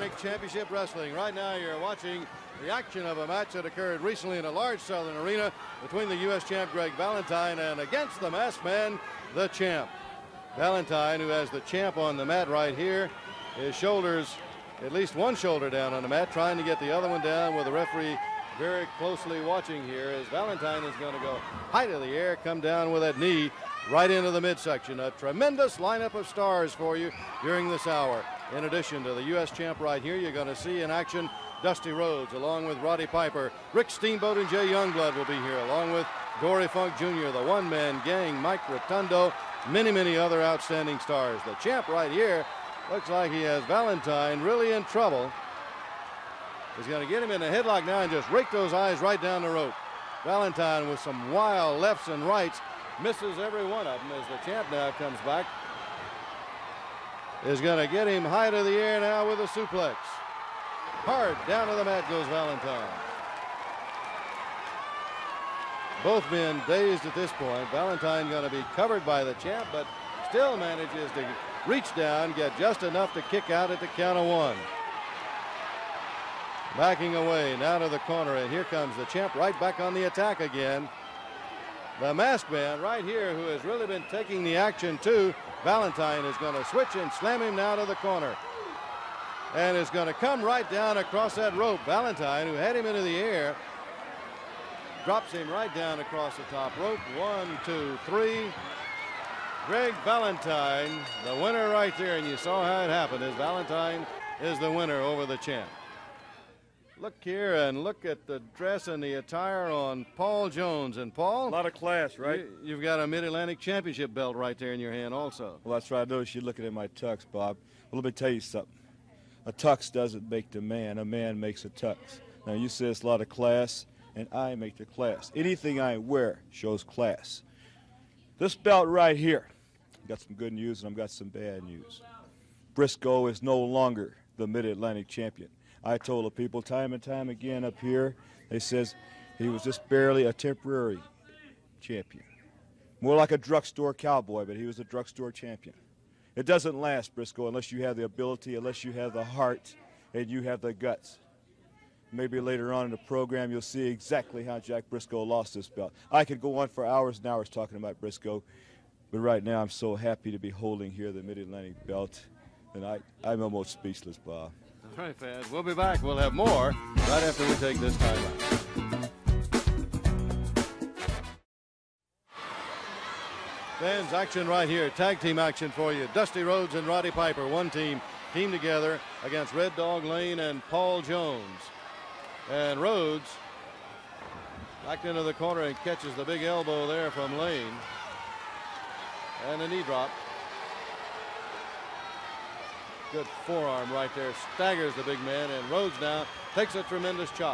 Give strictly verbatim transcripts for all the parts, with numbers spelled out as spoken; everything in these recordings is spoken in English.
Mid-Atlantic Championship Wrestling. Right now you're watching the action of a match that occurred recently in a large southern arena between the U S champ Greg Valentine and against the masked man, the champ. Valentine, who has the champ on the mat right here, his shoulders, at least one shoulder down on the mat, trying to get the other one down with the referee very closely watching here as Valentine is going to go high to the air, come down with that knee right into the midsection. A tremendous lineup of stars for you during this hour. In addition to the U S champ right here, you're going to see in action Dusty Rhodes along with Roddy Piper. Rick Steamboat and Jay Youngblood will be here along with Dory Funk Junior, the one-man gang, Mike Rotundo, many, many other outstanding stars. The champ right here looks like he has Valentine really in trouble. He's going to get him in a headlock now and just rake those eyes right down the rope. Valentine with some wild lefts and rights misses every one of them as the champ now comes back. Is going to get him high to the air now with a suplex. Hard down to the mat goes Valentine. Both men dazed at this point. Valentine going to be covered by the champ, but still manages to reach down, get just enough to kick out at the count of one. Backing away now to the corner, and here comes the champ right back on the attack again. The masked man right here, who has really been taking the action too. Valentine is going to switch and slam him now to the corner. And is going to come right down across that rope. Valentine, who had him into the air, drops him right down across the top rope. One, two, three. Greg Valentine, the winner right there. And you saw how it happened as Valentine is the winner over the champ. Look here and look at the dress and the attire on Paul Jones. And Paul, a lot of class, right? You, you've got a Mid-Atlantic Championship belt right there in your hand also. Well, that's right. I noticed you looking at my tux, Bob. Well, let me tell you something. A tux doesn't make the man. A man makes a tux. Now, you say it's a lot of class, and I make the class. Anything I wear shows class. This belt right here, I've got some good news and I've got some bad news. Briscoe is no longer the Mid-Atlantic champion. I told the people time and time again up here, they says he was just barely a temporary champion. More like a drugstore cowboy, but he was a drugstore champion. It doesn't last, Briscoe, unless you have the ability, unless you have the heart, and you have the guts. Maybe later on in the program you'll see exactly how Jack Briscoe lost this belt. I could go on for hours and hours talking about Briscoe, but right now I'm so happy to be holding here the Mid-Atlantic belt, and I, I'm almost speechless, Bob. All right, fans, we'll be back. We'll have more right after we take this time out. Fans, action right here. Tag team action for you. Dusty Rhodes and Roddy Piper, one team, team together against Red Dog Lane and Paul Jones. And Rhodes back into the corner and catches the big elbow there from Lane. And a knee drop. Good forearm right there, staggers the big man, and Rhodes now takes a tremendous chop.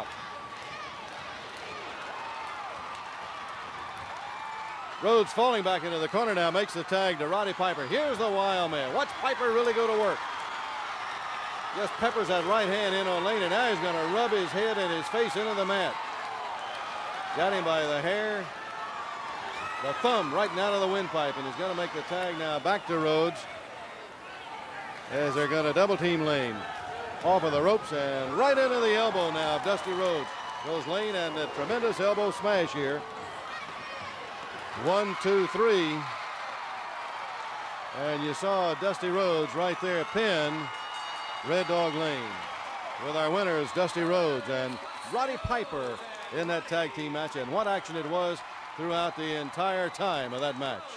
Rhodes falling back into the corner now, makes the tag to Roddy Piper. Here's the wild man. Watch Piper really go to work. Just peppers that right hand in on Lane, and now he's going to rub his head and his face into the mat. Got him by the hair, the thumb right down to the windpipe, and he's going to make the tag now back to Rhodes, as they're going to double team Lane. Off of the ropes and right into the elbow now of Dusty Rhodes. Goes Lane and a tremendous elbow smash here. One, two, three. And you saw Dusty Rhodes right there pin Red Dog Lane. With our winners, Dusty Rhodes and Roddy Piper in that tag team match. And what action it was throughout the entire time of that match.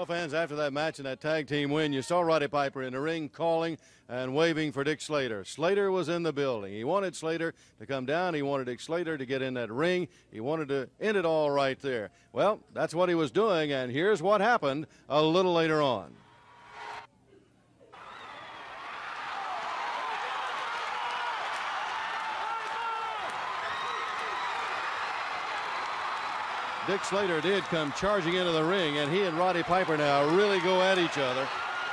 Well, fans, after that match and that tag team win, you saw Roddy Piper in the ring calling and waving for Dick Slater. Slater was in the building. He wanted Slater to come down. He wanted Dick Slater to get in that ring. He wanted to end it all right there. Well, that's what he was doing, and here's what happened a little later on. Dick Slater did come charging into the ring, and he and Roddy Piper now really go at each other.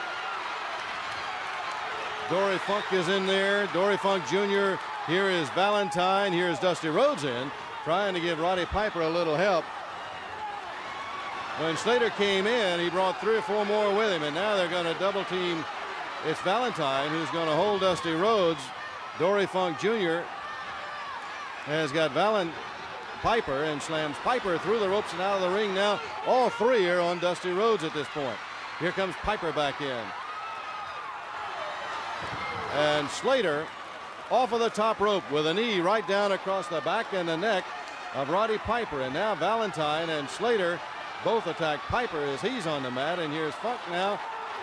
Dory Funk is in there. Dory Funk Junior Here is Valentine. Here's Dusty Rhodes in, trying to give Roddy Piper a little help. When Slater came in, he brought three or four more with him, and now they're going to double team. It's Valentine who's going to hold Dusty Rhodes. Dory Funk Junior has got Valentine Piper and slams Piper through the ropes and out of the ring. Now all three are on Dusty Rhodes at this point. Here comes Piper back in. And Slater off of the top rope with a knee right down across the back and the neck of Roddy Piper. And now Valentine and Slater both attack Piper as he's on the mat. And here's Funk now,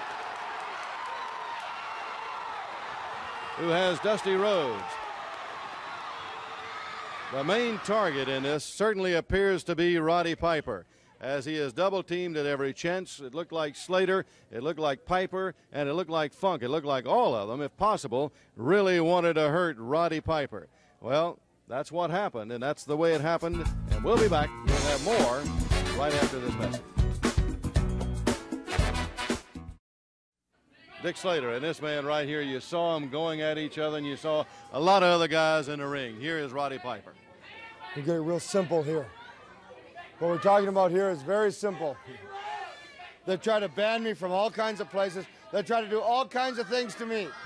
who has Dusty Rhodes. The main target in this certainly appears to be Roddy Piper, as he is double teamed at every chance. It looked like Slater, it looked like Piper, and it looked like Funk. It looked like all of them, if possible, really wanted to hurt Roddy Piper. Well, that's what happened, and that's the way it happened. And we'll be back. We'll have more right after this message. Dick Slater and this man right here, you saw them going at each other, and you saw a lot of other guys in the ring. Here is Roddy Piper. We get it real simple here. What we're talking about here is very simple. They try to ban me from all kinds of places. They try to do all kinds of things to me.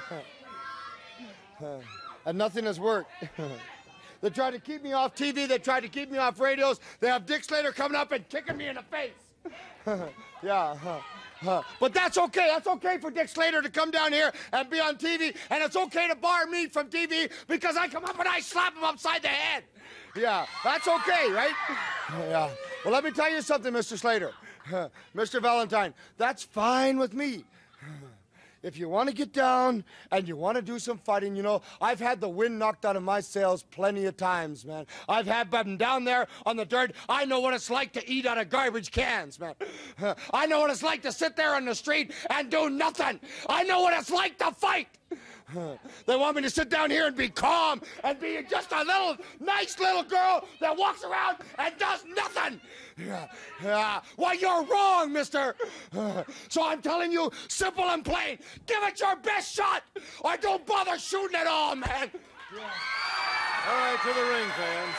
And nothing has worked. They try to keep me off T V. They try to keep me off radios. They have Dick Slater coming up and kicking me in the face. Yeah. Huh. But that's okay. That's okay for Dick Slater to come down here and be on T V, and it's okay to bar me from T V because I come up and I slap him upside the head. Yeah, that's okay, right? Yeah. Well, let me tell you something, Mister Slater. Mister Valentine, that's fine with me. If you want to get down and you want to do some fighting, you know, I've had the wind knocked out of my sails plenty of times, man. I've had them down there on the dirt. I know what it's like to eat out of garbage cans, man. I know what it's like to sit there on the street and do nothing. I know what it's like to fight. They want me to sit down here and be calm and be just a little nice little girl that walks around and does nothing. Yeah, yeah. Well, you're wrong, mister. So I'm telling you, simple and plain, give it your best shot or don't bother shooting at all, man. Yeah. All right, to the ring, fans.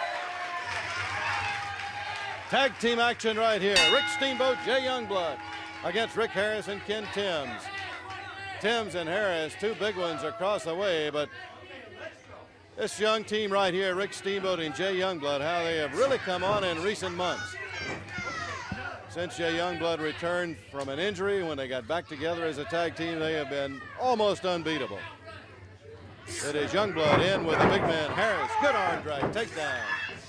Tag team action right here. Rick Steamboat, Jay Youngblood against Rick Harris and Ken Timms. Timms and Harris, two big ones across the way, but this young team right here, Rick Steamboat and Jay Youngblood, how they have really come on in recent months. Since Jay Youngblood returned from an injury, when they got back together as a tag team, they have been almost unbeatable. It is Youngblood in with the big man Harris. Good arm drag, takedown.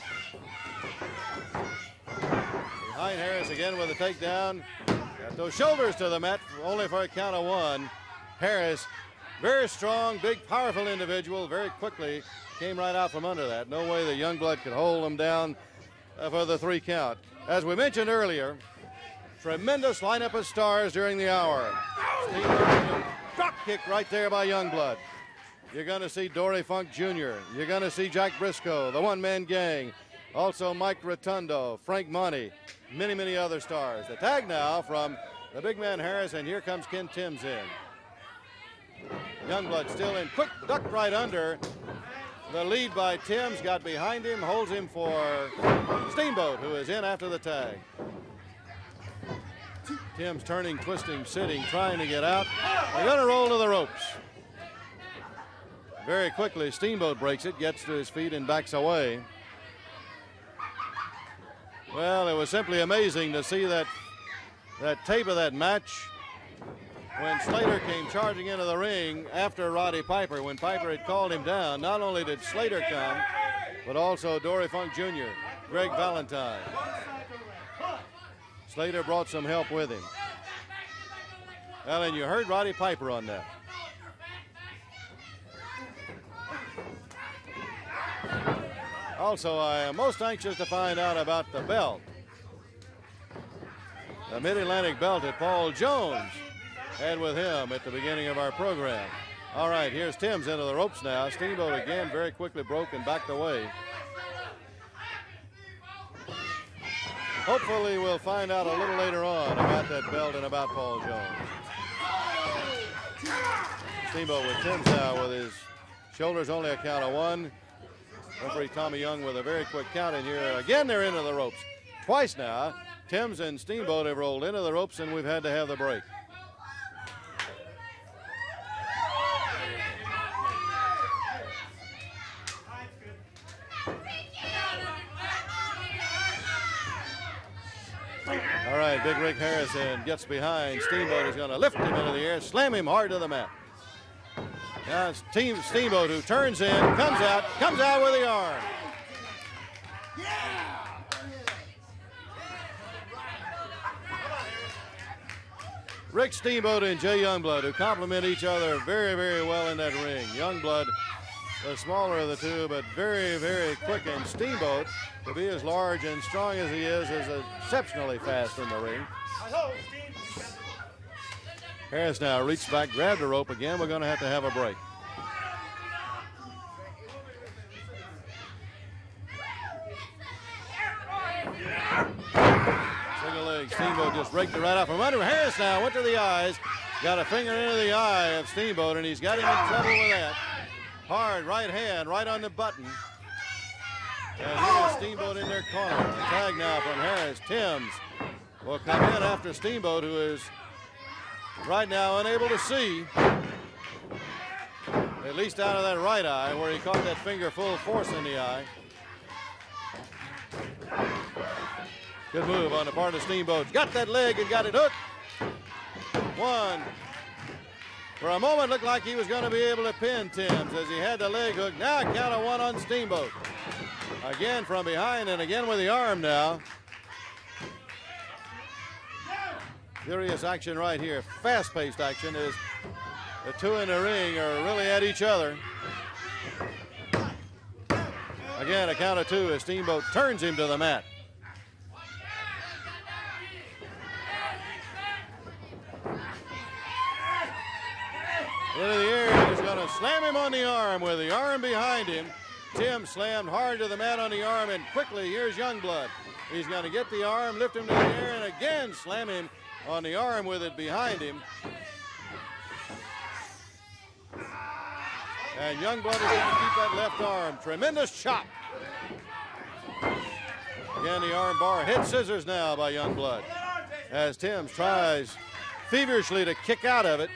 Behind Harris again with a takedown. Got those shoulders to the mat, only for a count of one. Harris, very strong, big, powerful individual, very quickly came right out from under that. No way the Youngblood could hold him down uh, for the three count. As we mentioned earlier, tremendous lineup of stars during the hour. Drop kick right there by Youngblood. You're going to see Dory Funk Junior You're going to see Jack Briscoe, the one-man gang. Also Mike Rotundo, Frank Monty, many, many other stars. The tag now from the big man Harris, and here comes Ken Timms in. Youngblood still in. Quick duck right under. The lead by Timms, got behind him, holds him for Steamboat, who is in after the tag. Timms turning, twisting, sitting, trying to get out. They're going to roll to the ropes. Very quickly, Steamboat breaks it, gets to his feet and backs away. Well, it was simply amazing to see that, that tape of that match when Slater came charging into the ring after Roddy Piper. When Piper had called him down, not only did Slater come, but also Dory Funk Junior, Greg Valentine. Slater brought some help with him. Well, and you heard Roddy Piper on that. Also, I am most anxious to find out about the belt. The Mid-Atlantic belt that Paul Jones had with him at the beginning of our program. All right, here's Timms into the ropes now. Steamboat again very quickly broke and backed away. Hopefully we'll find out a little later on about that belt and about Paul Jones. Steamboat with Timms now with his shoulders only a count of one. Referee Tommy Young with a very quick count in here. Again, they're into the ropes. Twice now, Timms and Steamboat have rolled into the ropes, and we've had to have the break. All right, Big Rick Harrison gets behind Steamboat. He's going to lift him into the air, slam him hard to the mat. Now it's Team Steamboat who turns in, comes out, comes out with the arm. Rick Steamboat and Jay Youngblood, who complement each other very, very well in that ring. Youngblood, the smaller of the two, but very, very quick. And Steamboat, to be as large and strong as he is, is exceptionally fast in the ring. Harris now reached back, grabbed the rope again. We're going to have to have a break. Single leg. Steamboat just raked it right out from under. Harris now went to the eyes. Got a finger into the eye of Steamboat, and he's got him in trouble with that. Hard right hand, right on the button. And here's Steamboat in their corner. A tag now from Harris. Timms will come in after Steamboat, who is right now unable to see, at least out of that right eye where he caught that finger full force in the eye. Good move on the part of Steamboat. Got that leg and got it hooked. One. For a moment looked like he was going to be able to pin Timms as he had the leg hooked. Now a count of one on Steamboat. Again from behind and again with the arm now. Furious action right here. Fast-paced action as the two in the ring are really at each other. Again, a count of two as Steamboat turns him to the mat. Into the air, he's going to slam him on the arm with the arm behind him. Tim slammed hard to the mat on the arm, and quickly, here's Youngblood. He's going to get the arm, lift him to the air, and again slam him on the arm with it behind him. And Youngblood is going to keep that left arm. Tremendous chop. Again, the arm bar. Head scissors now by Youngblood as Timms tries feverishly to kick out of it.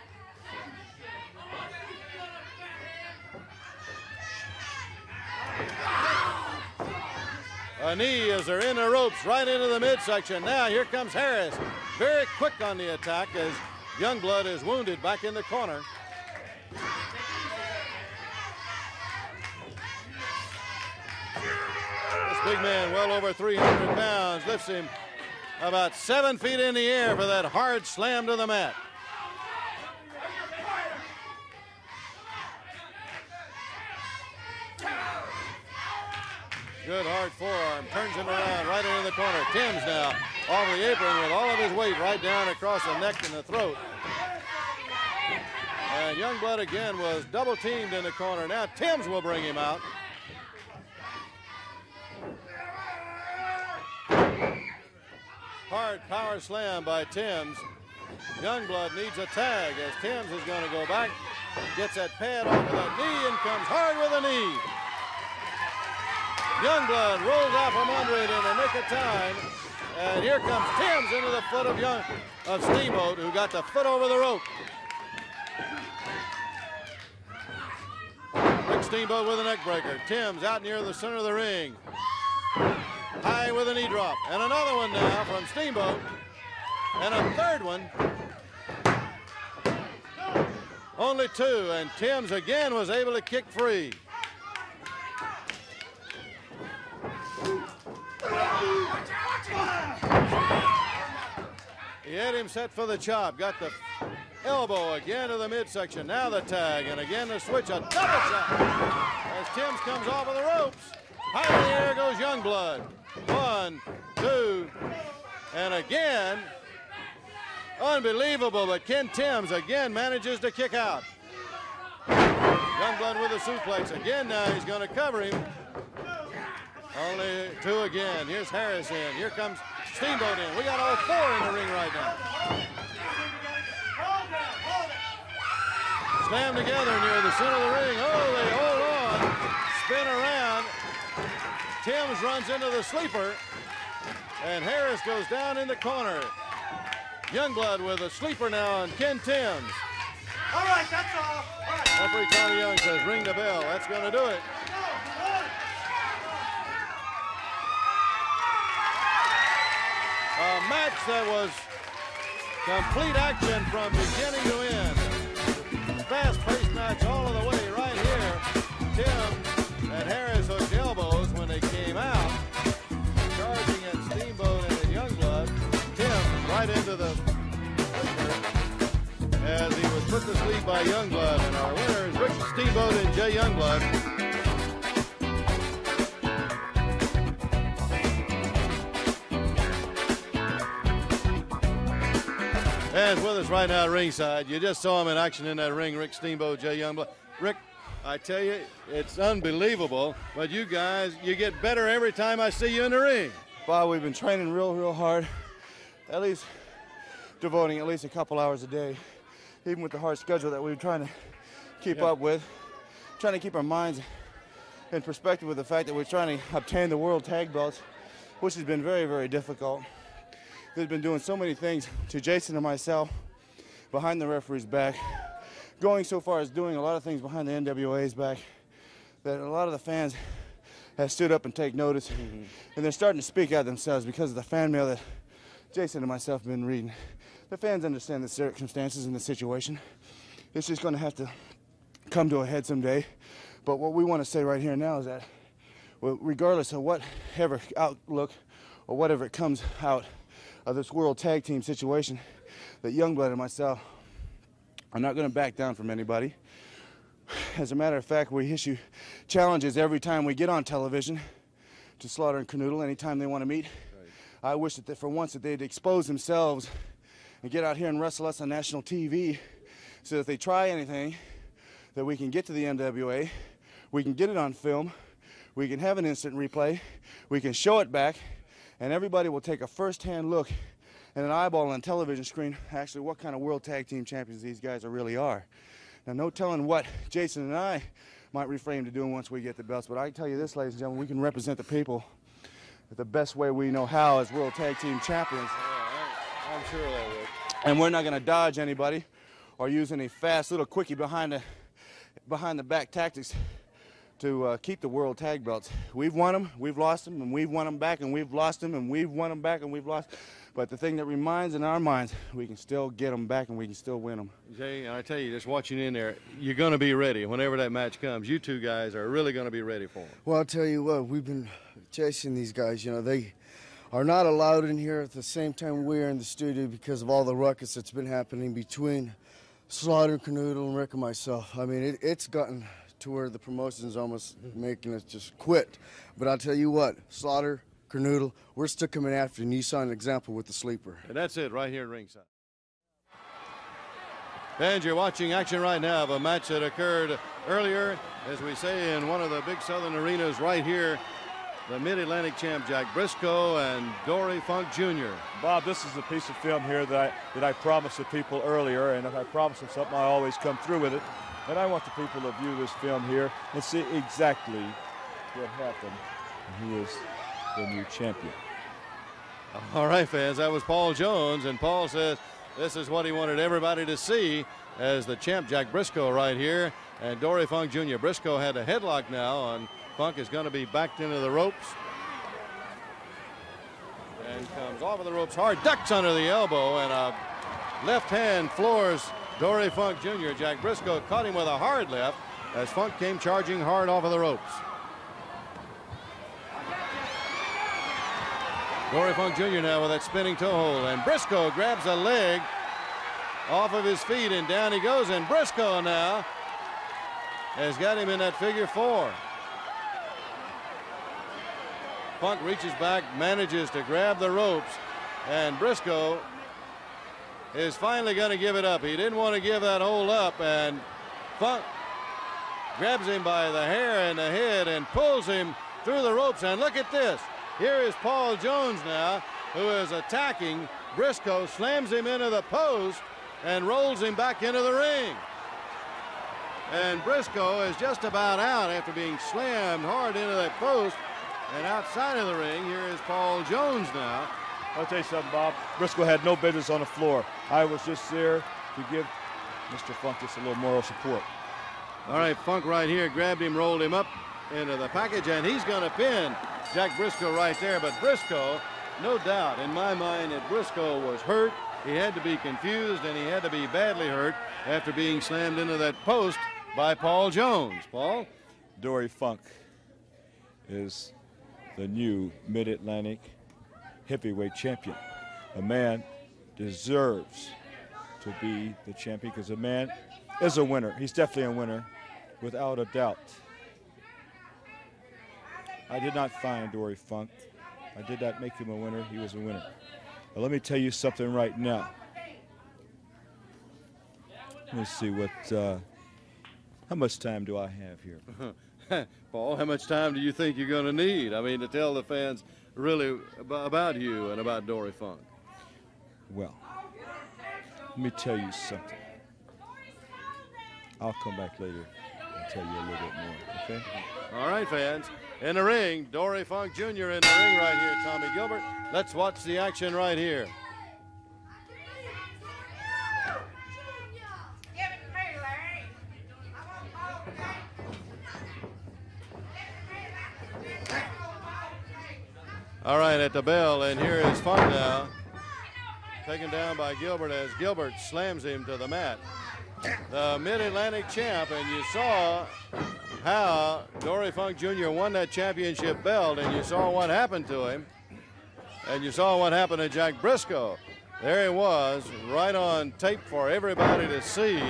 A knee as they're in the ropes right into the midsection. Now here comes Harris. Very quick on the attack as Youngblood is wounded back in the corner. This big man, well over three hundred pounds, lifts him about seven feet in the air for that hard slam to the mat. Good hard forearm, turns him around right into the corner. Timms now off the apron with all of his weight right down across the neck and the throat. And Youngblood again was double teamed in the corner. Now Timms will bring him out. Hard power slam by Timms. Youngblood needs a tag as Timms is going to go back, gets that pad off of that knee and comes hard with a knee. Youngblood rolls out from under it in the nick of time. And here comes Timms into the foot of Young of Steamboat, who got the foot over the rope. Rick Steamboat with a neck breaker. Timms out near the center of the ring. High with a knee drop. And another one now from Steamboat. And a third one. Only two. And Timms again was able to kick free. He had him set for the chop. Got the elbow again to the midsection. Now the tag, and again the switch, a double shot. As Timms comes off of the ropes. High in the air goes Youngblood. One, two, and again. Unbelievable, but Ken Timms again manages to kick out. Youngblood with a suplex. Again now he's going to cover him. Only two again. Here's Harris in. Here comes Steamboat in. We got all four in the ring right now. Slam together near the center of the ring. Oh, they hold on. Spin around. Timms runs into the sleeper. And Harris goes down in the corner. Youngblood with a sleeper now on Ken Timms. All right, that's all. All right. Referee Tony Young says ring the bell. That's going to do it. A match that was complete action from beginning to end. Fast-paced match all of the way right here. Tim and Harris hooked elbows when they came out. Charging at Steamboat and at Youngblood. Tim right into the as he was put to sleep by Youngblood. And our winner is Rick Steamboat and Jay Youngblood. And with us right now at ringside. You just saw him in action in that ring, Rick Steamboat, Jay Youngblood. Rick, I tell you, it's unbelievable, but you guys, you get better every time I see you in the ring. Bob, we've been training real, real hard, at least devoting at least a couple hours a day, even with the hard schedule that we're trying to keep Yeah. up with, trying to keep our minds in perspective with the fact that we're trying to obtain the world tag belts, which has been very, very difficult. They've been doing so many things to Jason and myself behind the referee's back, going so far as doing a lot of things behind the N W A's back that a lot of the fans have stood up and take notice, mm-hmm. and they're starting to speak out themselves because of the fan mail that Jason and myself have been reading. The fans understand the circumstances and the situation. It's just going to have to come to a head someday. But what we want to say right here now is that, well, regardless of whatever outlook or whatever it comes out of this world tag team situation, that Youngblood and myself are not going to back down from anybody. As a matter of fact, we issue challenges every time we get on television to Slaughter and Canoodle anytime they want to meet. Right. I wish that they, for once that they'd expose themselves and get out here and wrestle us on national T V so that if they try anything, that we can get to the N W A, we can get it on film, we can have an instant replay, we can show it back, and everybody will take a first-hand look and an eyeball on a television screen actually what kind of world tag team champions these guys are really are. Now, no telling what Jason and I might refrain to doing once we get the belts, but I can tell you this, ladies and gentlemen, we can represent the people the best way we know how as world tag team champions. Yeah, I'm sure they would. And we're not going to dodge anybody or use any fast little quickie behind the behind the back tactics to uh, keep the world tag belts. We've won them, we've lost them, and we've won them back, and we've lost them, and we've won them back, and we've lost. But the thing that reminds in our minds, we can still get them back, and we can still win them. Jay, I tell you, just watching in there, you're going to be ready whenever that match comes. You two guys are really going to be ready for it. Well, I'll tell you what, we've been chasing these guys. You know, they are not allowed in here at the same time we're in the studio because of all the ruckus that's been happening between Slaughter, Canoodle, and Rick and myself. I mean, it, it's gotten to where the promotion's almost making us just quit. But I'll tell you what, Slaughter, Canoodle, we're still coming after you, and you saw an example with the sleeper. And that's it right here at ringside. And you're watching action right now of a match that occurred earlier, as we say, in one of the big southern arenas right here. The Mid-Atlantic champ Jack Briscoe and Dory Funk Junior Bob, this is a piece of film here that I, that I promised the people earlier, and if I promise them something, I always come through with it. And I want the people to view this film here and see exactly what happened. And he is the new champion. All right, fans, that was Paul Jones, and Paul says this is what he wanted everybody to see as the champ Jack Briscoe right here, and Dory Funk Junior Briscoe had a headlock now, and Funk is going to be backed into the ropes. And comes off of the ropes hard, ducks under the elbow, and a left hand floors Dory Funk Junior Jack Briscoe caught him with a hard left as Funk came charging hard off of the ropes. Dory Funk Junior now with that spinning toe hold, and Briscoe grabs a leg off of his feet, and down he goes. And Briscoe now has got him in that figure four. Funk reaches back, manages to grab the ropes, and Briscoe is finally going to give it up. He didn't want to give that hold up, and Funk grabs him by the hair and the head and pulls him through the ropes. And look at this. Here is Paul Jones now, who is attacking Briscoe, slams him into the post and rolls him back into the ring. And Briscoe is just about out after being slammed hard into that post. And outside of the ring, here is Paul Jones now. I'll tell you something, Bob. Briscoe had no business on the floor. I was just there to give Mister Funk just a little moral support. All right, Funk right here grabbed him, rolled him up into the package, and he's going to pin Jack Briscoe right there. But Briscoe, no doubt in my mind that Briscoe was hurt. He had to be confused, and he had to be badly hurt after being slammed into that post by Paul Jones. Paul? Dory Funk is the new Mid-Atlantic heavyweight champion. A man deserves to be the champion because a man is a winner. He's definitely a winner, without a doubt. I did not find Dory Funk. I did not make him a winner. He was a winner. But let me tell you something right now. Let me see what, uh, how much time do I have here? Paul, how much time do you think you're going to need? I mean, to tell the fans really about you and about Dory Funk. Well, let me tell you something. I'll come back later and tell you a little bit more, okay? All right, fans. In the ring, Dory Funk Junior in the ring right here, Tommy Gilbert. Let's watch the action right here. All right, at the bell, and here is Funk now, taken down by Gilbert as Gilbert slams him to the mat. The Mid-Atlantic champ, and you saw how Dory Funk Junior won that championship belt, and you saw what happened to him, and you saw what happened to Jack Briscoe. There he was, right on tape for everybody to see.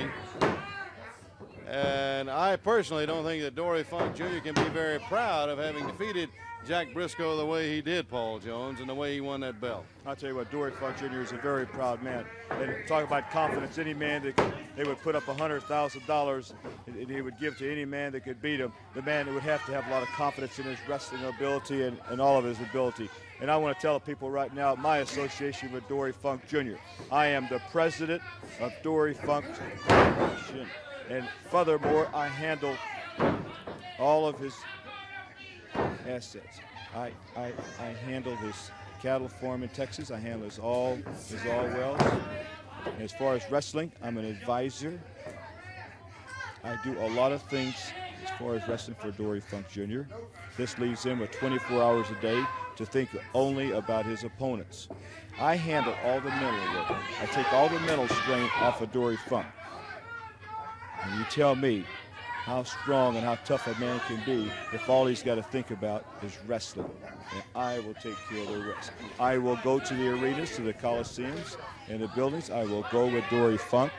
And I personally don't think that Dory Funk Junior can be very proud of having defeated Jack Briscoe the way he did Paul Jones and the way he won that belt. I'll tell you what, Dory Funk Junior is a very proud man. And talk about confidence, any man that could, they would put up one hundred thousand dollars and he would give to any man that could beat him. The man would have to have a lot of confidence in his wrestling ability and, and all of his ability. And I want to tell people right now, my association with Dory Funk Junior I am the president of Dory Funk Junior And furthermore, I handle all of his assets. I, I, I handle his cattle farm in Texas. I handle his all, his all wells. And as far as wrestling, I'm an advisor. I do a lot of things as far as wrestling for Dory Funk Junior This leaves him with twenty-four hours a day to think only about his opponents. I handle all the mental work. I take all the mental strain off of Dory Funk. And you tell me how strong and how tough a man can be if all he's got to think about is wrestling. And I will take care of the rest. I will go to the arenas, to the coliseums, and the buildings. I will go with Dory Funk.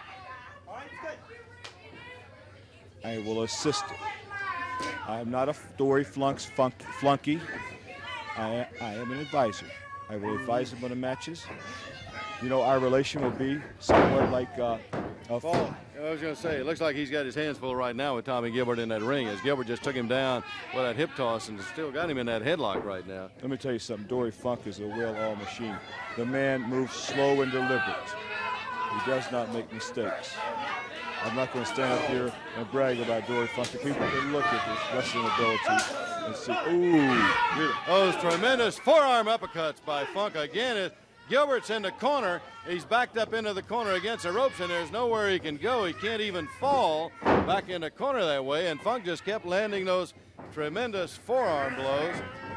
I will assist him. I am not a Dory Funk's funk, flunky. I, I am an advisor. I will advise him on the matches. You know, our relation will be somewhat like uh, a Paul, I was going to say, it looks like he's got his hands full right now with Tommy Gilbert in that ring, as Gilbert just took him down with that hip toss and still got him in that headlock right now. Let me tell you something. Dory Funk is a well-oiled machine. The man moves slow and deliberate. He does not make mistakes. I'm not going to stand up here and brag about Dory Funk. The people can look at his wrestling ability and see, ooh. Those tremendous forearm uppercuts by Funk. Again, it, Gilbert's in the corner. He's backed up into the corner against the ropes, and there's nowhere he can go. He can't even fall back in the corner that way, and Funk just kept landing those tremendous forearm blows.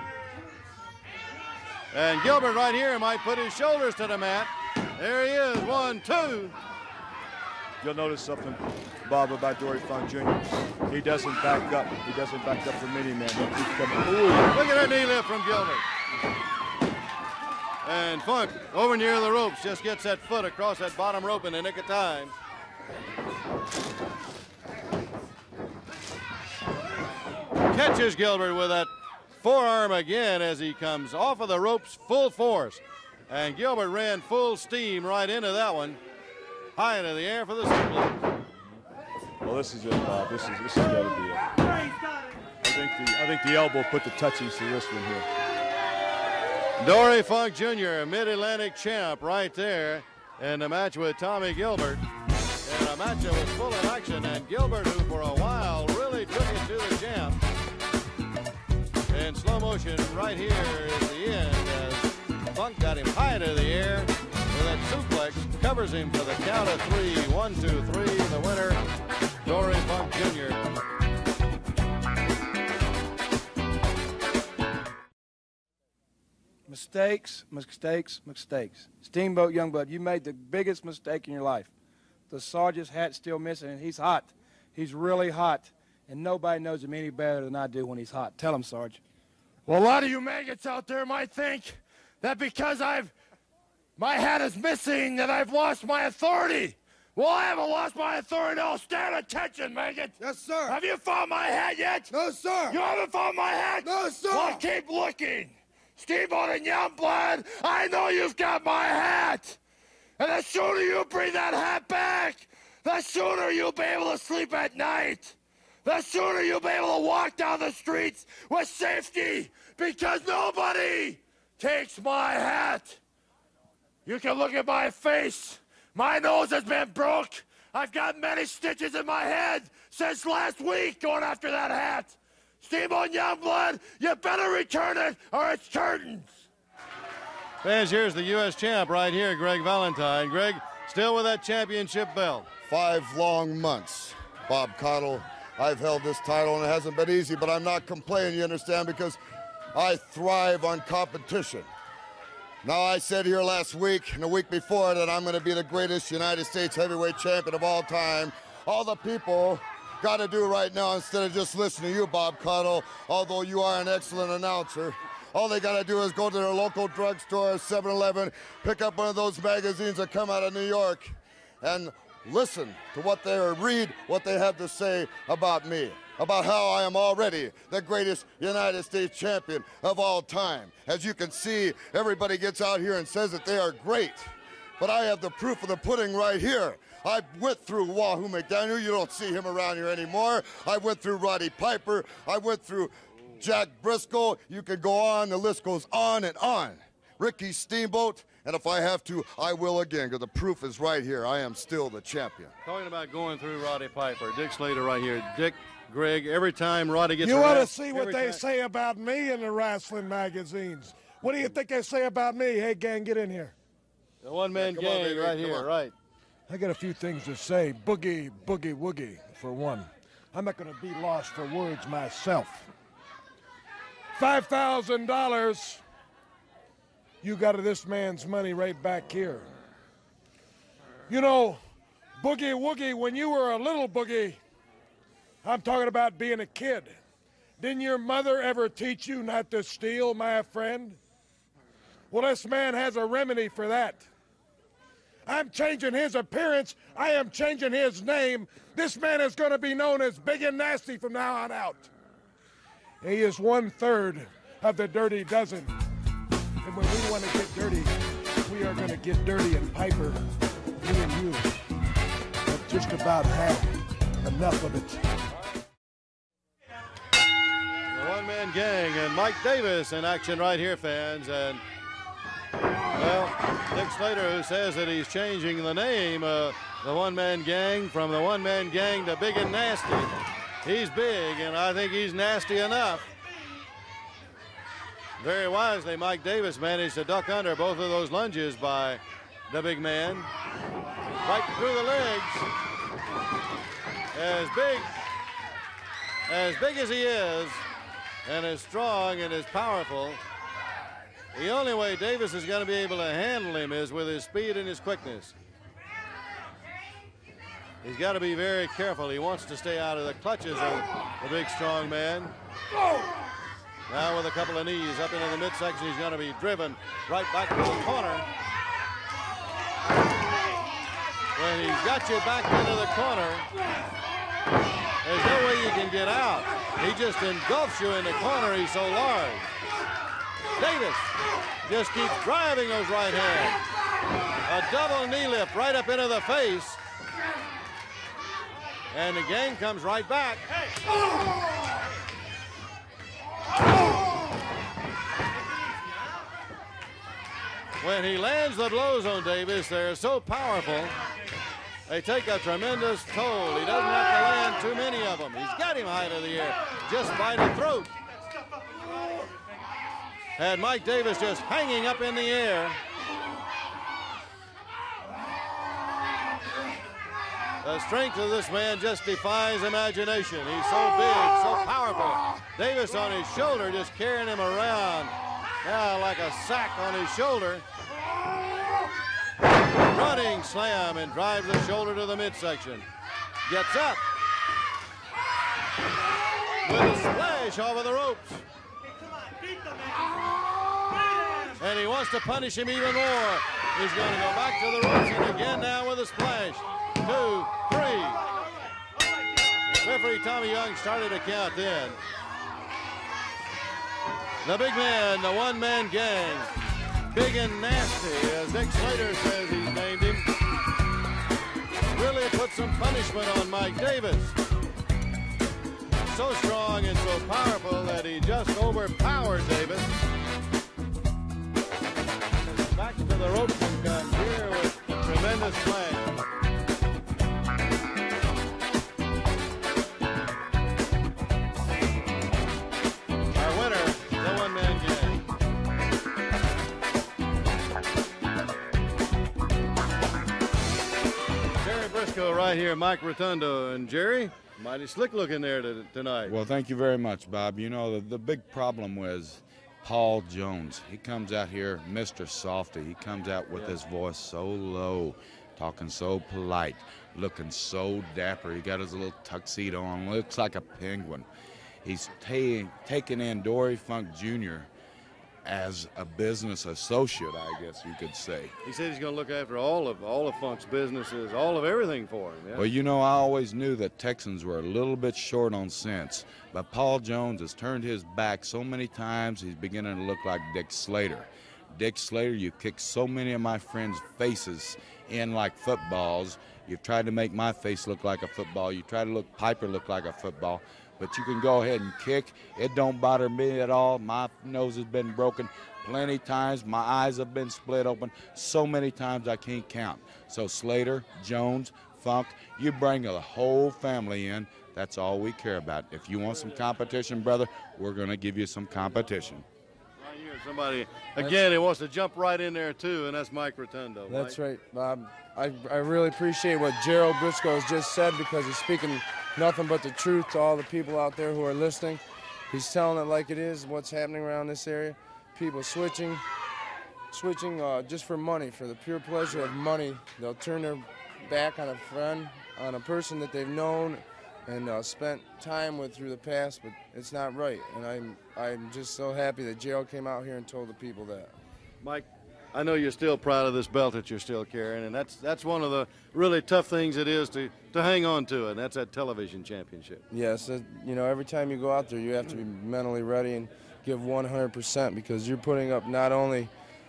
And Gilbert right here might put his shoulders to the mat. There he is, one, two. You'll notice something, Bob, about Dory Funk Junior He doesn't back up. He doesn't back up from any man. He keeps coming. Ooh, look at that knee lift from Gilbert. And Funk over near the ropes, just gets that foot across that bottom rope in the nick of time. Catches Gilbert with that forearm again as he comes off of the ropes full force. And Gilbert ran full steam right into that one. High into the air for the suplex. Well, this is it, Bob. This is this has got to be it. I think the I think the elbow put the touchies to this one here. Dory Funk Junior, Mid-Atlantic champ right there in the match with Tommy Gilbert. And a match that was full of action, and Gilbert, who for a while really took it to the champ. In slow motion right here is the end as Funk got him high into the air with that suplex, covers him for the count of three. One, two, three. The winner, Dory Funk Junior Mistakes, mistakes, mistakes. Steamboat Youngblood, you made the biggest mistake in your life. The sergeant's hat's still missing, and he's hot. He's really hot, and nobody knows him any better than I do when he's hot. Tell him, Sarge. Well, a lot of you maggots out there might think that because I've my hat is missing that I've lost my authority. Well, I haven't lost my authority. I'll stand attention, maggot. Yes, sir. Have you found my hat yet? No, sir. You haven't found my hat? No, sir. Well, keep looking. Steamboat and Youngblood, I know you've got my hat. And the sooner you bring that hat back, the sooner you'll be able to sleep at night. The sooner you'll be able to walk down the streets with safety, because nobody takes my hat. You can look at my face. My nose has been broke. I've got many stitches in my head since last week going after that hat. Steamboat Youngblood, you better return it or it's curtains. Fans, here's the U S champ right here, Greg Valentine. Greg, still with that championship belt. Five long months, Bob Caudle. I've held this title, and it hasn't been easy, but I'm not complaining, you understand, because I thrive on competition. Now, I said here last week and the week before that I'm going to be the greatest United States heavyweight champion of all time. All the people got to do right now, instead of just listening to you, Bob Caudle, although you are an excellent announcer, all they got to do is go to their local drugstore, seven eleven, pick up one of those magazines that come out of New York, and listen to what they or read what they have to say about me, about how I am already the greatest United States champion of all time. As you can see, everybody gets out here and says that they are great, but I have the proof of the pudding right here. I went through Wahoo McDaniel. You don't see him around here anymore. I went through Roddy Piper. I went through Jack Briscoe. You could go on. The list goes on and on. Ricky Steamboat. And if I have to, I will again, because the proof is right here. I am still the champion. Talking about going through Roddy Piper, Dick Slater right here. Dick, Greg, every time Roddy gets You a want to match, see what every they time- say about me in the wrestling magazines. What do you think they say about me? Hey, gang, get in here. The one-man Yeah, come on, gang baby, right come here, on. right. I got a few things to say. Boogie, boogie, woogie, for one. I'm not going to be lost for words myself. five thousand dollars. You got this man's money right back here. You know, Boogie Woogie, when you were a little boogie, I'm talking about being a kid. Didn't your mother ever teach you not to steal, my friend? Well, this man has a remedy for that. I'm changing his appearance. I am changing his name. This man is going to be known as Big and Nasty from now on out. He is one-third of the Dirty Dozen. And when we want to get dirty, we are going to get dirty. And Piper, you and you have just about had enough of it. The one-man gang and Mike Davis in action right here, fans. And, well, Dick Slater, who says that he's changing the name of the one-man gang from the one-man gang to Big and Nasty. He's big, and I think he's nasty enough. Very wisely, Mike Davis managed to duck under both of those lunges by the big man. Right through the legs. As big, as big as he is, and as strong and as powerful, the only way Davis is going to be able to handle him is with his speed and his quickness. He's got to be very careful. He wants to stay out of the clutches of the big, strong man. Now with a couple of knees up into the midsection, he's going to be driven right back to the corner. When he's got you back into the corner, there's no way you can get out. He just engulfs you in the corner. He's so large. Davis just keeps driving those right hands. A double knee lift right up into the face. And the game comes right back. When he lands the blows on Davis, they're so powerful, they take a tremendous toll. He doesn't have to land too many of them. He's got him high to the air, just by the throat. Had Mike Davis just hanging up in the air. The strength of this man just defies imagination. He's so big, so powerful. Davis on his shoulder, just carrying him around. Now like a sack on his shoulder. Running slam and drives the shoulder to the midsection. Gets up. With a splash over the ropes. And he wants to punish him even more. He's going to go back to the ropes and again now with a splash. Two, three. Referee Tommy Young started a count then. The big man, the one-man gang, big and nasty, as Dick Slater says he's named him, really put some punishment on Mike Davis. So strong and so powerful that he just overpowered Davis. Back to the ropes and comes here with tremendous play. Right here, Mike Rotundo. And Jerry, mighty slick looking there to, tonight. Well, thank you very much, Bob. You know, the, the big problem was Paul Jones. He comes out here, Mister Softy. He comes out with yeah. his voice so low, talking so polite, looking so dapper. He got his little tuxedo on, looks like a penguin. He's ta taking in Dory Funk Junior as a business associate, I guess you could say. He said he's going to look after all of all of Funk's businesses, all of everything for him. Yeah? Well, you know, I always knew that Texans were a little bit short on sense, but Paul Jones has turned his back so many times, he's beginning to look like Dick Slater. Dick Slater, you kicked so many of my friends' faces in like footballs. You've tried to make my face look like a football. You try to look Piper look like a football. But you can go ahead and kick. It don't bother me at all. My nose has been broken plenty times. My eyes have been split open so many times I can't count. So Slater, Jones, Funk, you bring the whole family in. That's all we care about. If you want some competition, brother, we're going to give you some competition. Right here, somebody, again, he wants to jump right in there, too, and that's Mike Rotundo. That's Mike? right, Bob. I, I really appreciate what Gerald Briscoe has just said because he's speaking nothing but the truth to all the people out there who are listening. He's telling it like it is, what's happening around this area. People switching, switching uh, just for money, for the pure pleasure of money. They'll turn their back on a friend, on a person that they've known and uh, spent time with through the past, but it's not right. And I'm, I'm just so happy that Gerald came out here and told the people that. Mike, I know you're still proud of this belt that you're still carrying, and that's that's one of the really tough things it is to, to hang on to, and that's that television championship. Yes, it, you know, every time you go out there, you have to be mentally ready and give one hundred percent because you're putting up not only,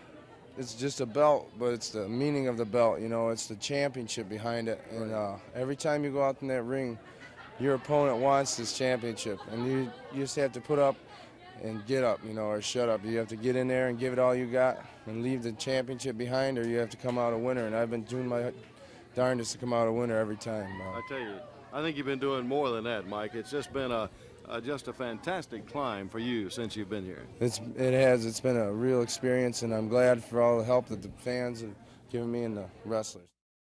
it's just a belt, but it's the meaning of the belt, you know, it's the championship behind it. And uh, every time you go out in that ring, your opponent wants this championship, and you, you just have to put up and get up, you know, or shut up. You have to get in there and give it all you got and leave the championship behind, or you have to come out a winner. And I've been doing my darndest to come out a winner every time. Uh, I tell you, I think you've been doing more than that, Mike. It's just been a, a just a fantastic climb for you since you've been here. It's it has. It's been a real experience, and I'm glad for all the help that the fans have given me and the wrestlers.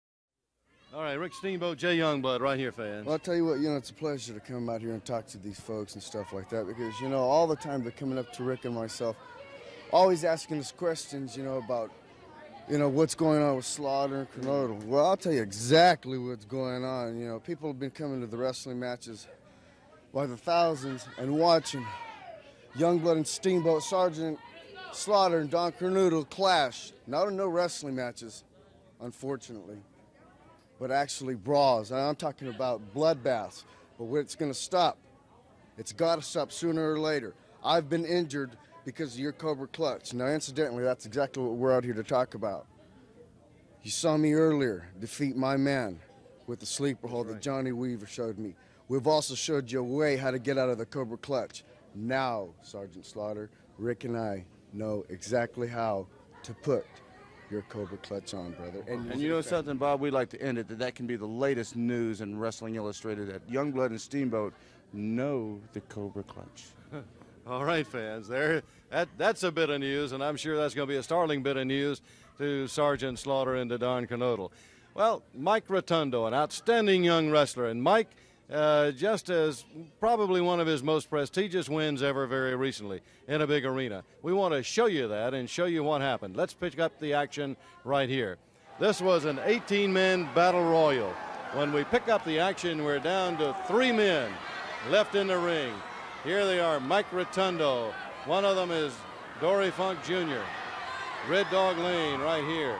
All right, Rick Steamboat, Jay Youngblood, right here, fans. Well, I'll tell you what, you know, it's a pleasure to come out here and talk to these folks and stuff like that because, you know, all the time they're coming up to Rick and myself, always asking us questions, you know, about, you know, what's going on with Slaughter and Kernodle. Well, I'll tell you exactly what's going on. You know, people have been coming to the wrestling matches by the thousands and watching Youngblood and Steamboat, Sergeant Slaughter and Don Cornudo clash. Not in no wrestling matches, unfortunately, but actually brawls. And I'm talking about bloodbaths. But where it's going to stop, it's got to stop sooner or later. I've been injured because of your Cobra Clutch. Now, incidentally, that's exactly what we're out here to talk about. You saw me earlier defeat my man with the sleeper hold that Johnny Weaver showed me. We've also showed you a way how to get out of the Cobra Clutch. Now, Sergeant Slaughter, Rick and I know exactly how to put your Cobra Clutch on, brother. And, and you know something, Bob? We'd like to end it, that that can be the latest news in Wrestling Illustrated, that Youngblood and Steamboat know the Cobra Clutch. All right, fans, there, that, that's a bit of news, and I'm sure that's going to be a startling bit of news to Sergeant Slaughter and to Don Kernodle. Well, Mike Rotundo, an outstanding young wrestler, and Mike, uh, just as probably one of his most prestigious wins ever very recently in a big arena. We want to show you that and show you what happened. Let's pick up the action right here. This was an eighteen-man battle royal. When we pick up the action, we're down to three men left in the ring. Here they are, Mike Rotundo. One of them is Dory Funk Junior Red Dog Lane right here.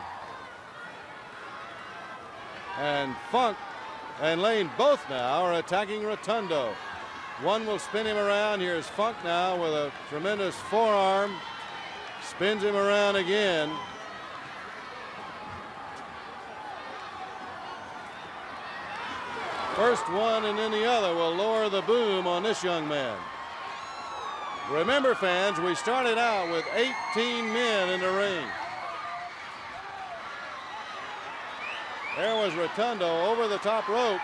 And Funk and Lane both now are attacking Rotundo. One will spin him around. Here's Funk now with a tremendous forearm. Spins him around again. First one and then the other will lower the boom on this young man. Remember, fans, we started out with eighteen men in the ring. There was Rotundo over the top rope.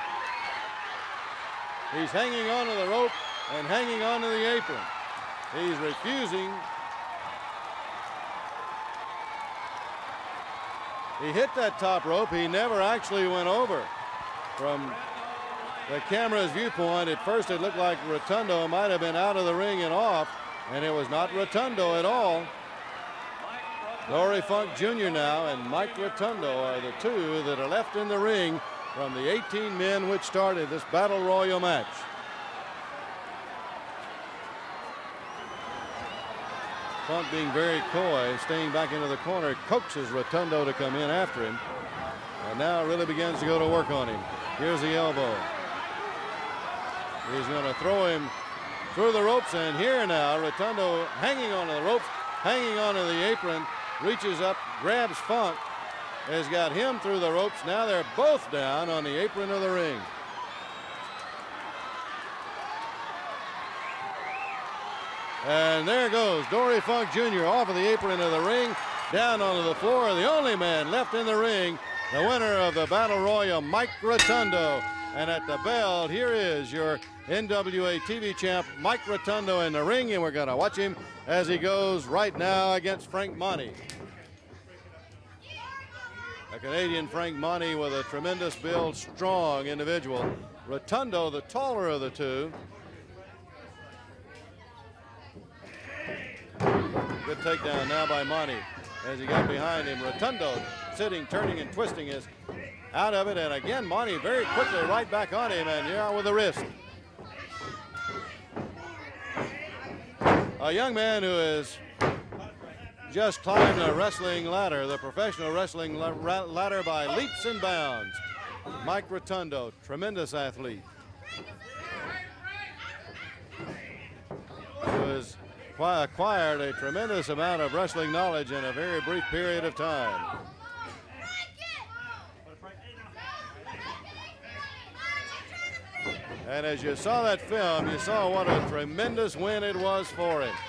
He's hanging onto the rope and hanging onto the apron. He's refusing. He hit that top rope. He never actually went over. From the camera's viewpoint, at first it looked like Rotundo might have been out of the ring and off, and it was not Rotundo at all. Dory Funk Junior now and Mike Rotundo are the two that are left in the ring from the eighteen men which started this Battle Royal match. Funk, being very coy, staying back into the corner, coaxes Rotundo to come in after him, and now really begins to go to work on him. Here's the elbow. He's going to throw him through the ropes, and here now Rotundo hanging onto the ropes, hanging onto the apron, reaches up, grabs Funk, has got him through the ropes. Now they're both down on the apron of the ring. And there goes Dory Funk Junior off of the apron of the ring, down onto the floor. The only man left in the ring, the winner of the Battle Royal, Mike Rotundo. And at the bell, here is your N W A T V champ, Mike Rotundo, in the ring, and we're going to watch him as he goes right now against Frank Monty. A Canadian Frank Monty with a tremendous build, strong individual. Rotundo, the taller of the two. Good takedown now by Monty as he got behind him. Rotundo sitting, turning, and twisting his out of it, and again Monty very quickly right back on him, and here with the wrist. A young man who has just climbed the wrestling ladder, the professional wrestling la ladder by leaps and bounds. Mike Rotundo, tremendous athlete, who has acquired a tremendous amount of wrestling knowledge in a very brief period of time. And as you saw that film, you saw what a tremendous win it was for him.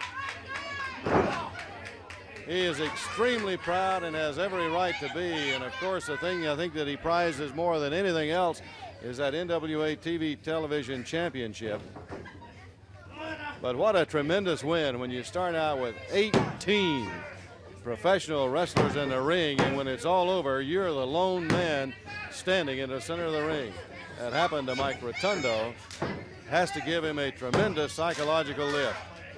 He is extremely proud and has every right to be. And of course, the thing I think that he prizes more than anything else is that N W A T V television championship. But what a tremendous win when you start out with eighteen professional wrestlers in the ring, and when it's all over, you're the lone man standing in the center of the ring. That happened to Mike Rotundo. Has to give him a tremendous psychological lift.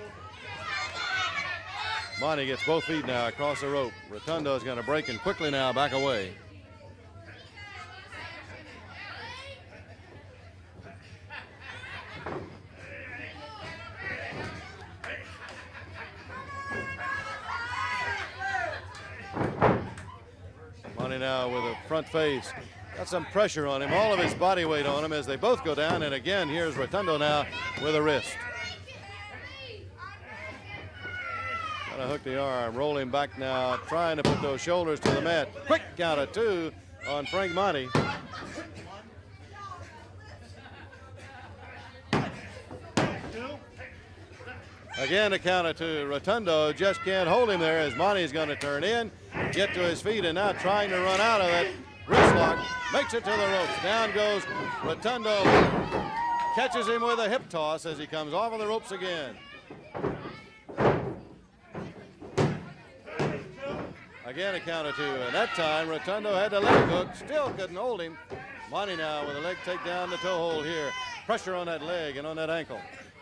Monty gets both feet now across the rope. Rotundo is going to break and quickly now back away. now with a front face. Got some pressure on him, all of his body weight on him as they both go down. And again, here's Rotundo now with a wrist. Trying to hook the arm, roll him back now, trying to put those shoulders to the mat. Quick count of two on Frank Monty. Again, a count of two. Rotundo just can't hold him there as Monty's going to turn in, get to his feet, and now trying to run out of that wrist lock. Makes it to the ropes. Down goes Rotundo. Catches him with a hip toss as he comes off of the ropes again. Again, a count of two. And that time, Rotundo had the leg hook. Still couldn't hold him. Monty now with a leg takedown the toe hold here. Pressure on that leg and on that ankle.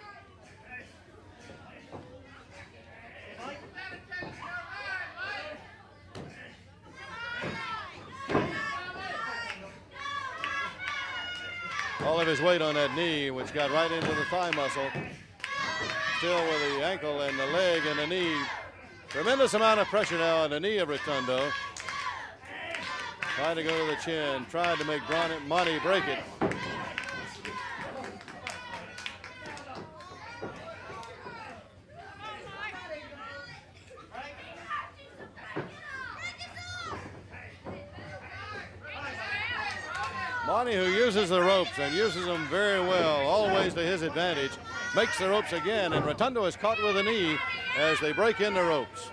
All of his weight on that knee, which got right into the thigh muscle. Still with the ankle and the leg and the knee. Tremendous amount of pressure now on the knee of Rotundo. Trying to go to the chin, trying to make Monty break it. Monty, who uses the ropes and uses them very well, always to his advantage, makes the ropes again, and Rotundo is caught with a knee as they break in the ropes.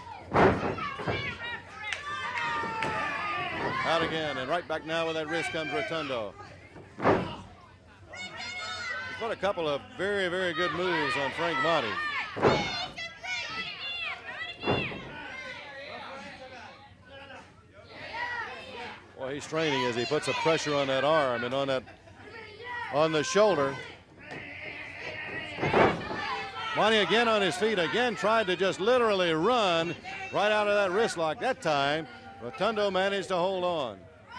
Out again, and right back now with that wrist comes Rotundo. He's put a couple of very, very good moves on Frank Monty. Well, he's training as he puts a pressure on that arm and on that, on the shoulder. Monty again on his feet, again tried to just literally run right out of that wrist lock. That time, Rotundo managed to hold on.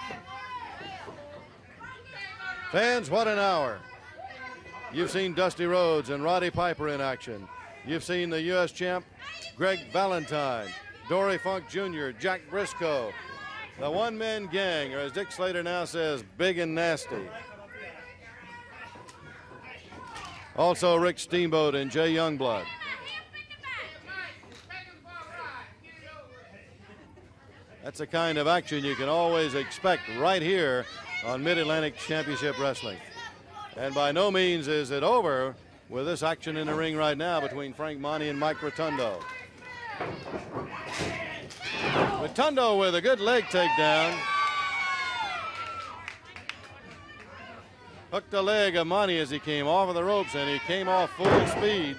Fans, what an hour. You've seen Dusty Rhodes and Roddy Piper in action. You've seen the U S champ, Greg Valentine, Dory Funk Junior, Jack Briscoe, the one-man gang, or as Dick Slater now says, big and nasty. Also Rick Steamboat and Jay Youngblood. That's the kind of action you can always expect right here on Mid-Atlantic Championship Wrestling. And by no means is it over with this action in the ring right now between Frank Monty and Mike Rotundo. Rotundo with a good leg takedown. Hooked the leg of Monty as he came off of the ropes, and he came off full speed.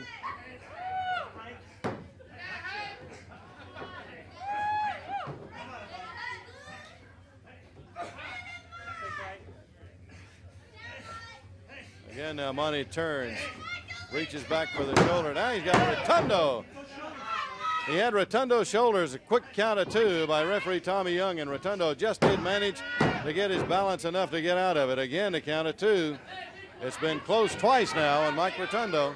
Again, now Monty turns, reaches back for the shoulder. Now he's got Rotundo. He had Rotundo's shoulders, a quick count of two by referee Tommy Young, and Rotundo just did manage to get his balance enough to get out of it. Again, the count of two. It's been close twice now on Mike Rotundo.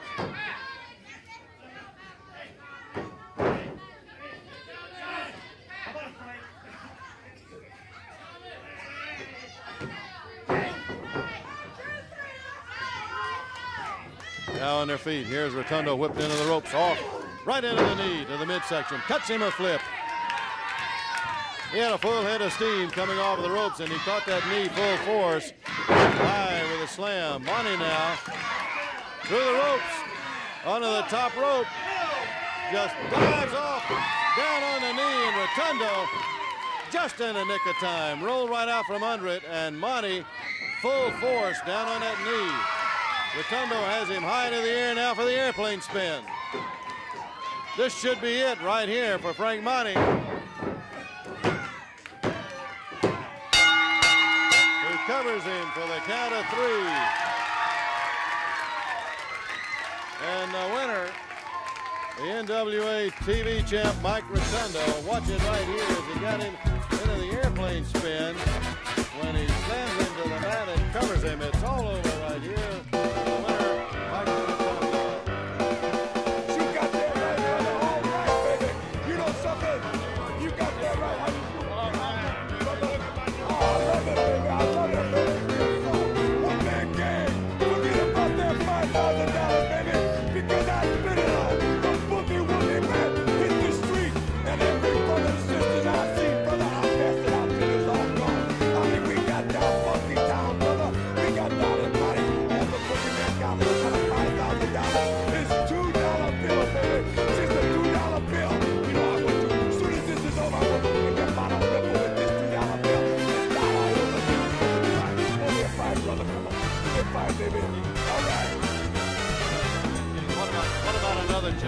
Now on their feet. Here's Rotundo whipped into the ropes, off. Right into the knee to the midsection. Cuts him a flip. He had a full head of steam coming off of the ropes, and he caught that knee full force. High with a slam. Monty now through the ropes. Onto the top rope. Just dives off. Down on the knee, and Rotundo just in the nick of time. Rolled right out from under it, and Monty full force down on that knee. Rotundo has him high into the air now for the airplane spin. This should be it right here for Frank Monty. Who covers him for the count of three. And the winner, the N W A T V champ Mike Rotundo. Watch it right here as he got him into the airplane spin. When he slams into the mat and covers him, it's all over right here. The winner, Mike Rotundo. You got that right. How you doing?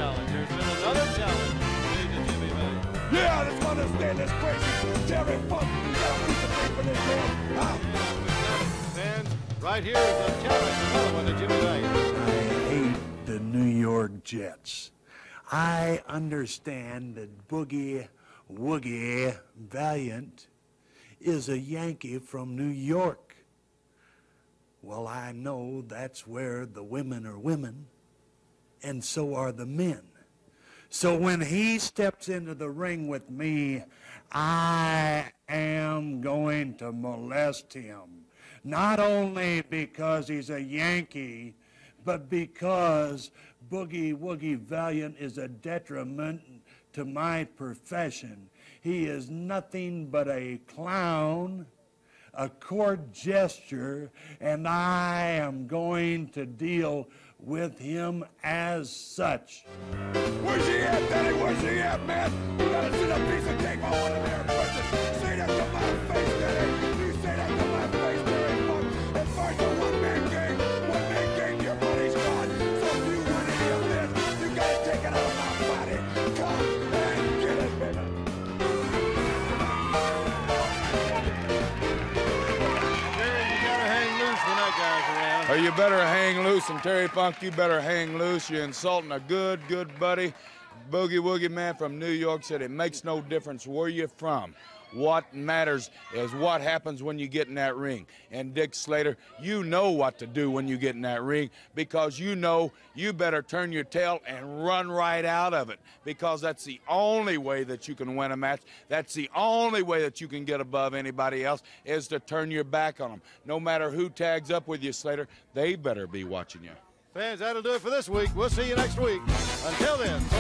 challenge. There's been another challenge made to Jimmy May. Yeah, let's understand this crazy Terry Funk. You got a piece of paper in this man. Ah. Fans, right here is a challenge, another one to Jimmy May. I hate the New York Jets. I understand that Boogie Woogie Valiant is a Yankee from New York. Well, I know that's where the women are women, and so are the men. So when he steps into the ring with me, I am going to molest him. Not only because he's a Yankee, but because Boogie Woogie Valiant is a detriment to my profession. He is nothing but a clown, a court gesture, and I am going to deal with him as such. Where's he at, Daddy? Where's he at, man? You gotta sit a piece of cake on one of their person. Say that to my face, Daddy. You say that to my face, Daddy. Fuck. At first, a one-man game. One-man game, your money's gone. So if you want any of this, you gotta take it out of my body. Come and get it, baby. Or you better hang loose, and Terry Funk, you better hang loose. You're insulting a good, good buddy. Boogie Woogie Man from New York said it makes no difference where you're from. What matters is what happens when you get in that ring. And Dick Slater, you know what to do when you get in that ring, because you know you better turn your tail and run right out of it, because that's the only way that you can win a match. That's the only way that you can get above anybody else, is to turn your back on them. No matter who tags up with you, Slater, they better be watching you. Fans, that'll do it for this week. We'll see you next week. Until then,